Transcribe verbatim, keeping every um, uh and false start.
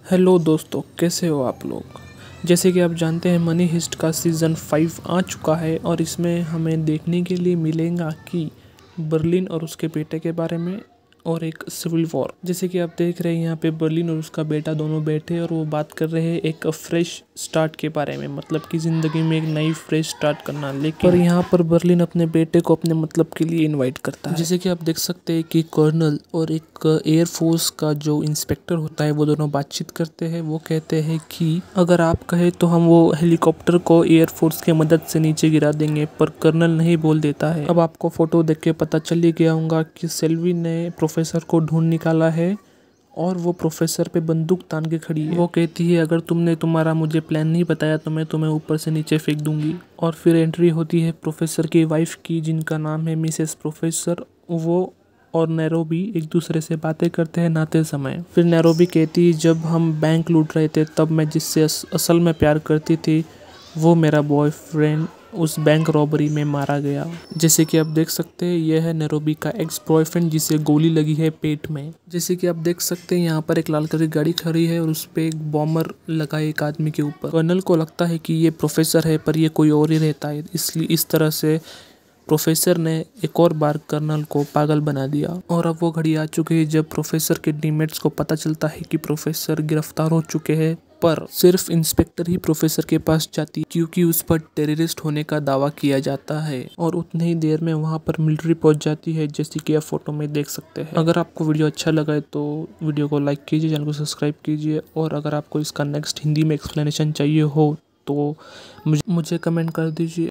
Hello दोस्तों, कैसे हो आप लोग। जैसे कि आप जानते हैं मनी हिस्ट का सीज़न फाइव आ चुका है और इसमें हमें देखने के लिए मिलेगा कि बर्लिन और उसके बेटे के बारे में और एक सिविल वॉर। जैसे कि आप देख रहे हैं यहाँ पे बर्लिन और उसका बेटा दोनों बैठे और वो बात कर रहे हैं एक फ्रेश स्टार्ट के बारे में, मतलब कि ज़िंदगी में एक नई फ्रेश स्टार्ट करना। लेकिन पर यहाँ पर बर्लिन अपने बेटे को अपने मतलब के लिए इनवाइट करता है। जैसे कि आप देख सकते हैं कि कर्नल और एक एयरफोर्स का जो इंस्पेक्टर होता है वो दोनों बातचीत करते हैं। वो कहते हैं कि अगर आप कहे तो हम वो हेलीकॉप्टर को एयरफोर्स की मदद से नीचे गिरा देंगे, पर कर्नल नहीं बोल देता है। अब आपको फोटो देख के पता चल ही गया होगा कि सेल्वी ने प्रोफेसर को ढूंढ निकाला है और वो प्रोफेसर पे बंदूक तान के खड़ी है। वो कहती है अगर तुमने तुम्हारा मुझे प्लान नहीं बताया तो मैं तुम्हें ऊपर से नीचे फेंक दूंगी। और फिर एंट्री होती है प्रोफेसर की वाइफ की, जिनका नाम है मिसेस प्रोफेसर। वो और नैरोबी एक दूसरे से बातें करते हैं नहाते समय। फिर नैरोबी कहती है जब हम बैंक लूट रहे थे तब मैं जिससे असल में प्यार करती थी वो मेरा बॉयफ्रेंड उस बैंक रॉबरी में मारा गया। जैसे कि आप देख सकते हैं यह है नैरोबी का एक्स बॉयफ्रेंड जिसे गोली लगी है पेट में। जैसे कि आप देख सकते हैं यहाँ पर एक लाल कलर की गाड़ी खड़ी है और उस पर एक बॉम्बर लगा है एक आदमी के ऊपर। कर्नल को लगता है कि ये प्रोफेसर है पर ये कोई और ही रहता है, इसलिए इस तरह से प्रोफेसर ने एक और बार कर्नल को पागल बना दिया। और अब वो घड़ी आ चुकी है जब प्रोफेसर के टीममेट्स को पता चलता है कि प्रोफेसर गिरफ्तार हो चुके हैं, पर सिर्फ इंस्पेक्टर ही प्रोफेसर के पास जाती क्योंकि उस पर टेररिस्ट होने का दावा किया जाता है। और उतनी ही देर में वहां पर मिलिट्री पहुंच जाती है, जैसे कि आप फोटो में देख सकते हैं। अगर आपको वीडियो अच्छा लगा है तो वीडियो को लाइक कीजिए, चैनल को सब्सक्राइब कीजिए, और अगर आपको इसका नेक्स्ट हिंदी में एक्सप्लेनेशन चाहिए हो तो मुझे कमेंट कर दीजिए।